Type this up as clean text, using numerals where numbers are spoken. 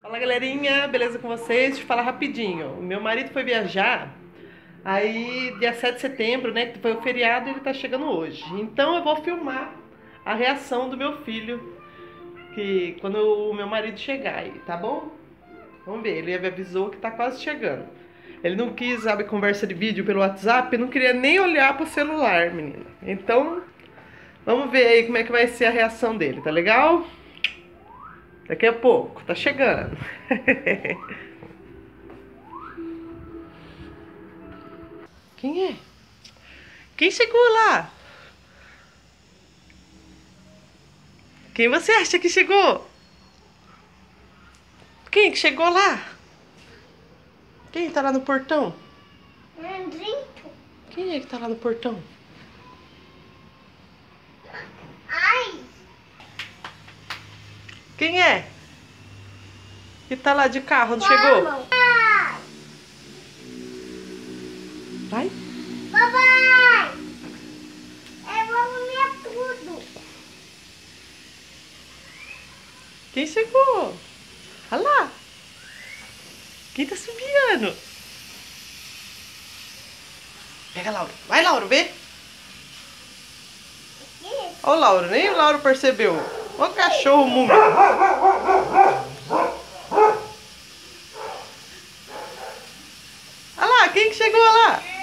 Fala galerinha, beleza com vocês? Deixa eu falar rapidinho. O meu marido foi viajar, aí dia 7 de setembro, né, que foi o feriado, ele tá chegando hoje. Então eu vou filmar a reação do meu filho que quando o meu marido chegar aí, tá bom? Vamos ver, ele me avisou que tá quase chegando. Ele não quis abrir conversa de vídeo pelo WhatsApp, não queria nem olhar pro celular, menina. Então, vamos ver aí como é que vai ser a reação dele, tá legal? Daqui a pouco, tá chegando. Quem é? Quem chegou lá? Quem você acha que chegou? Quem que chegou lá? Quem tá lá no portão? Andrito. Quem é que tá lá no portão? Ai. Quem é? Que tá lá de carro, não chegou? Ai. Vai. Papai. Eu vou comer tudo. Quem chegou? Olha lá. Quem tá subindo? Pega, Lauro. Vai, Lauro, vê. Ó o Lauro, nem o Lauro percebeu. Ó o cachorro múmio. Olha lá, quem que chegou lá?